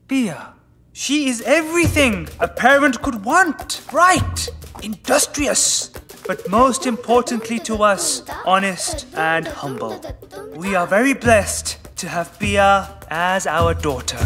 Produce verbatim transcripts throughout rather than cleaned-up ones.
Pia. She is everything a parent could want. Bright, industrious, but most importantly to us, honest and humble. We are very blessed to have Pia as our daughter.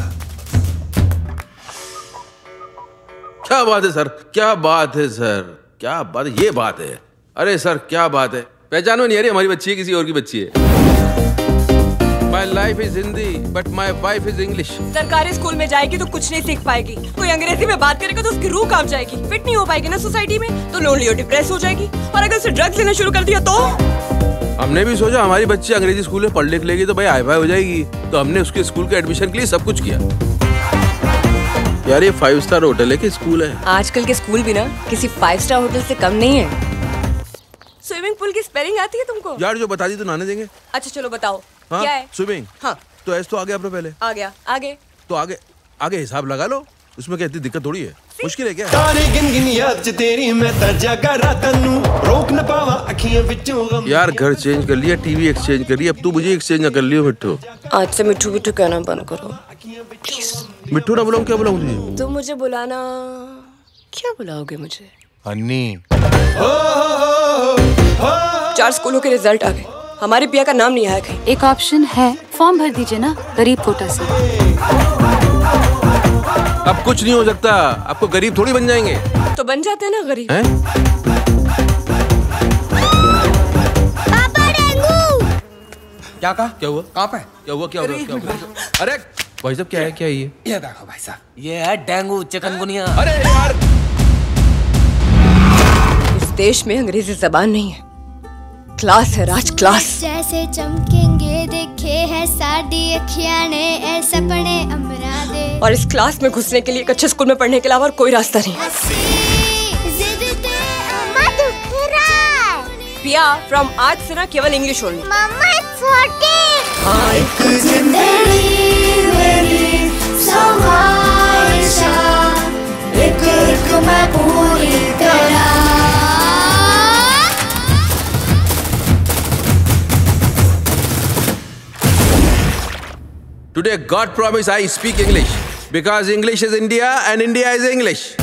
क्या बात है sir, क्या बात है sir, क्या बात है, ये बात है। अरे सर क्या बात है, पहचानो नहीं, अरे हमारी बच्ची है किसी और की बच्ची है। My life is Hindi, but my wife is English. सरकारी स्कूल में जाएगी तो कुछ नहीं सीख पाएगी। कोई अंग्रेजी में बात करेगा तो उसकी रूह कांप जाएगी। फिट नहीं हो पाएगी ना सोसाइटी में, तो लोनली और डिप्रेस हो जाएगी। और अगर उसे ड्रग्स लेना शुरू कर दिया तो हमने भी सोचा हमारी बच्ची अंग्रेजी स्कूल में पढ़ लिख लेगी तो भाई हाई फाई हो जाएगी, तो हमने उसके स्कूल के एडमिशन के लिए सब कुछ किया। यार ये फाइव स्टार होटल है कि स्कूल है? आजकल के स्कूल भी ना किसी फाइव स्टार होटल से कम नहीं है। स्विमिंग पूल की स्पेलिंग आती है तुमको? यार जो बता दी तो नहाने देंगे। अच्छा चलो बताओ। हाँ? क्या है? स्विमिंग। हाँ तो ऐसे तो आ गया अपने पहले। आ गया आगे। तो आगे आगे हिसाब लगा लो, उसमें क्या इतनी दिक्कत थोड़ी है, मुश्किल है क्या? यार घर चेंज कर लिया, टीवी एक्सचेंज कर लिया, अब तू मुझे एक्सचेंज ना कर लियो मिट्टू। आज से मिट्टू मिट्टू कहना बंद करो प्लीज। मिट्टू ना बुलाऊं, क्या बुलाऊं तुझे? तुम मुझे बुलाना, क्या बुलाओगे मुझे? अन्नी। चार स्कूलों के रिजल्ट आ गए, हमारी पिया का नाम नहीं आया कहीं। एक ऑप्शन है, फॉर्म भर दीजिए ना गरीब कोटा से। अब कुछ नहीं हो सकता, आपको गरीब थोड़ी बन जाएंगे। तो बन जाते हैं ना गरीब। हैं? पापा डेंगू। क्या कहा? क्या हुआ? कहाँ पे? क्या हुआ? क्या हुआ? क्या हुआ? अरे भाई साहब क्या है, क्या है ये? ये देखो भाई साहब, ये है डेंगू चिकनगुनिया। अरे यार इस देश में अंग्रेजी जबान नहीं है, क्लास है राज, क्लास। जैसे चमकेंगे देखे है साडी अखियां ने ए सपने अमरा दे। और इस क्लास में घुसने के लिए एक अच्छे स्कूल में पढ़ने के अलावा और कोई रास्ता नहीं। पिया फ्रॉम आज से ना केवल इंग्लिश ओनली। मम्मा इट्स फोर्टी। एक एक मैं पूरी तरह। Today God promise I speak English because English is India and India is English.